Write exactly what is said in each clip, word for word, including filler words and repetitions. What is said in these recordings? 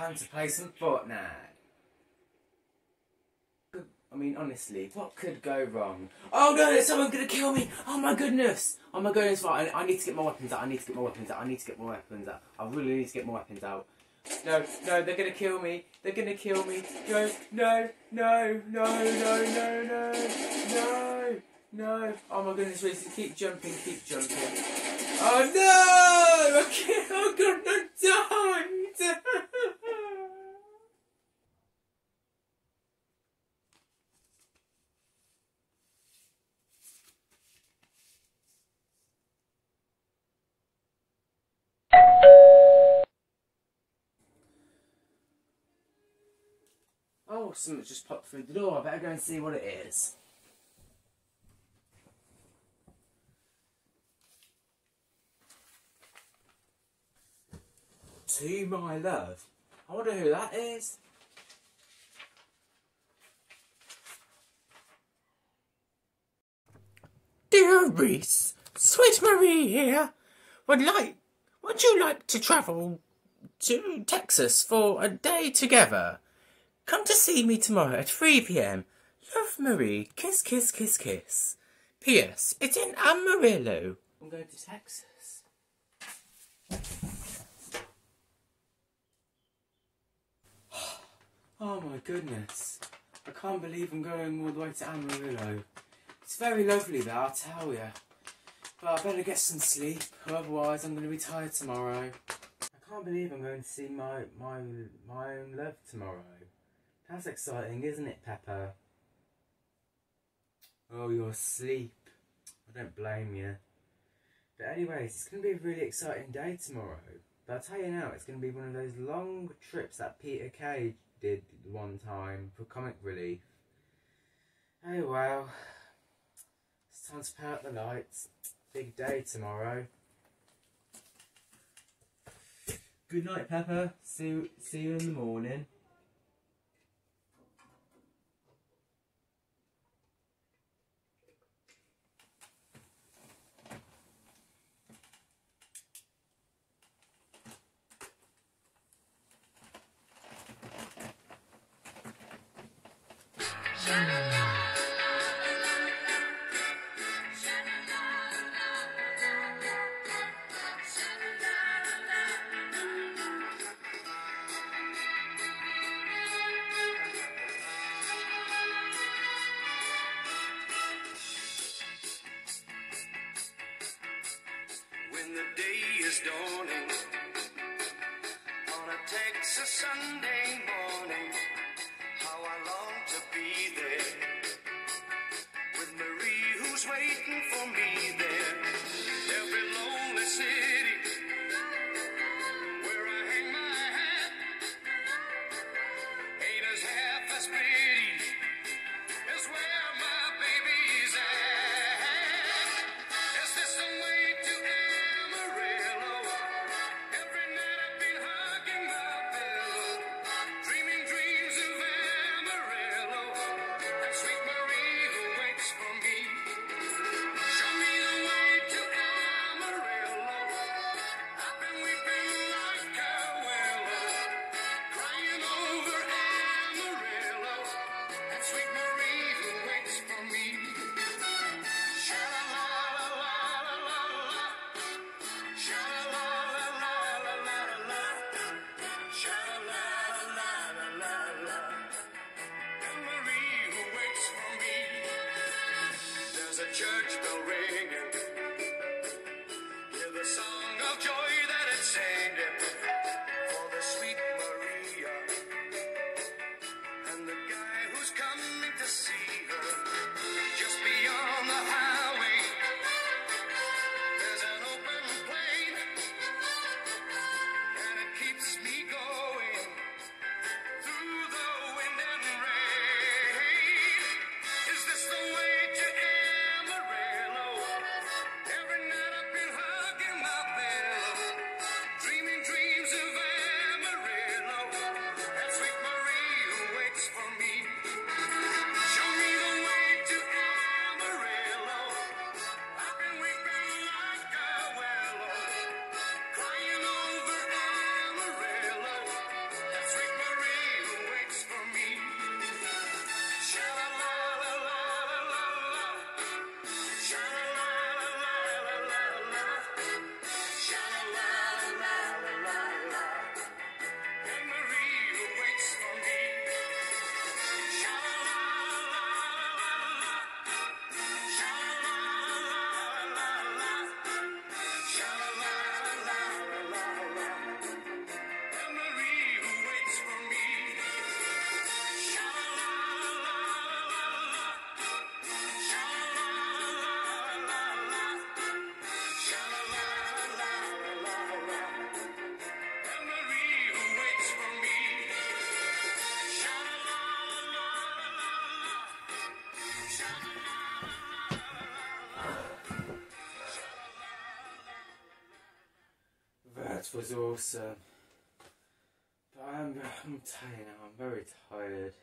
time to play some Fortnite. I mean, honestly, what could go wrong? Oh no, there's someone gonna kill me! Oh my goodness! Oh my goodness, right, I, I need to get my weapons out, I need to get my weapons out, I need to get my weapons out. I really need to get my weapons out. No, no, they're gonna kill me. They're gonna kill me. No, no, no, no, no, no, no, no, no. Oh my goodness, Reese, keep jumping, keep jumping. Oh no! Okay, I'm gonna die! Oh, something just popped through the door. I better go and see what it is. To my love. I wonder who that is. Dear Reese, Sweet Marie here. Would like, would you like to travel to Texas for a day together? Come to see me tomorrow at three p m Love, Marie. Kiss, kiss, kiss, kiss. P S It's in Amarillo. I'm going to Texas. Oh my goodness. I can't believe I'm going all the way to Amarillo. It's very lovely there, I'll tell you. But I better get some sleep, or otherwise I'm going to be tired tomorrow. I can't believe I'm going to see my, my, my own love tomorrow. That's exciting, isn't it, Pepper? Oh, you're asleep. I don't blame you. But anyways, it's going to be a really exciting day tomorrow. But I'll tell you now, it's going to be one of those long trips that Peter Kay did one time for comic relief. Oh well. It's time to power up the lights. Big day tomorrow. Good night, Pepper. See, see you in the morning. When the day is dawning on a Texas Sunday morning, how I long to be there with Marie who's waiting for me there. Every lonely city where I hang my hat ain't as half as pretty as where my baby's at. Is this the way to Amarillo? Every night I've been hugging my pillow, dreaming dreams of Amarillo and sweet Marie who waits for me. Show me the way to Amarillo. I've been weeping like a willow, crying over Amarillo and sweet Marie who waits for me. Sha-la-la-la-la-la-la-la, sha-la-la-la-la-la-la-la, sha-la-la-la-la-la-la, and Marie who waits for me. There's a church bell ringing, hear the song of joy that it's singing for the sweet Maria and the guy who's coming to see her. Just beyond the highway, there's an open plain, and it keeps me going through the wind and rain. Is this the way to Amarillo? podcast was awesome. But I'm, I'm tired now, I'm very tired.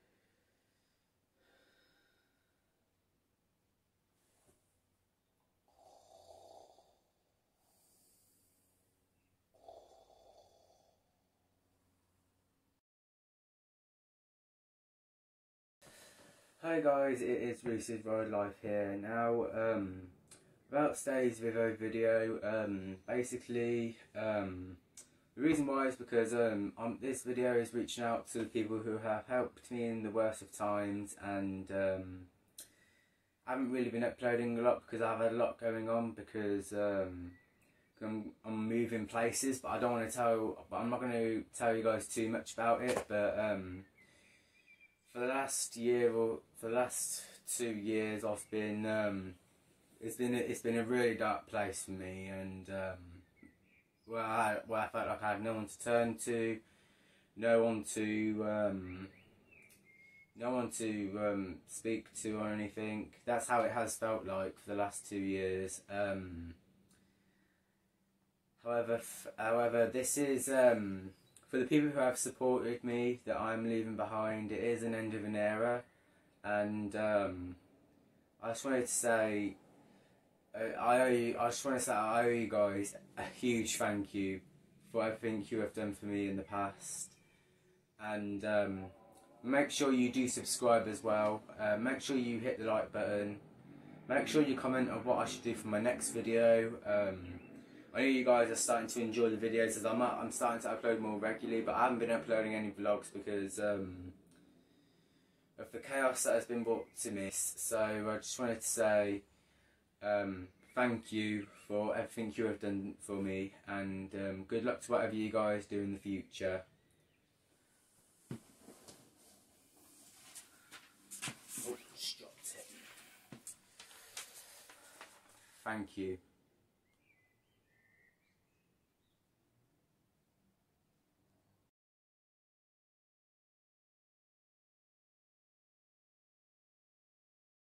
Hi guys, it is Reese's Wildlife here. Now, um, about today's video video, um, basically, um, the reason why is because um, um, this video is reaching out to the people who have helped me in the worst of times, and um, I haven't really been uploading a lot because I've had a lot going on because um, I'm, I'm moving places, but I don't want to tell, but I'm not going to tell you guys too much about it, but um, for the last year or for the last two years, I've been um, it's been it's been a really dark place for me, and um, where I where I felt like I had no one to turn to, no one to um, no one to um, speak to or anything. That's how it has felt like for the last two years. Um, however, f however, this is. Um, For the people who have supported me, that I'm leaving behind, it is an end of an era, and um, I just wanted to say, uh, I owe you, I just want to say I owe you guys a huge thank you for everything you have done for me in the past, and um, make sure you do subscribe as well. Uh, make sure you hit the like button. Make sure you comment on what I should do for my next video. Um, I know you guys are starting to enjoy the videos as I'm, I'm starting to upload more regularly, but I haven't been uploading any vlogs because um, of the chaos that has been brought to me. So I just wanted to say um, thank you for everything you have done for me, and um, good luck to whatever you guys do in the future. Oh, just dropped it. Thank you.